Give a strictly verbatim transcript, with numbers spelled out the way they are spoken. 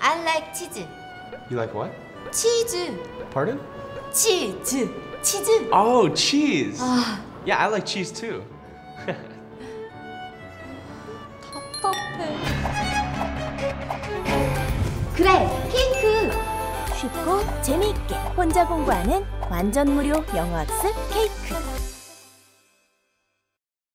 I like 치즈. You like what? 치즈. Pardon? 치즈. 치즈. Oh, cheese. 아, Yeah, I like cheese too. 답답해. 그래, 케이크. 쉽고 재미있게 혼자 공부하는 완전 무료 영어 학습 케이크.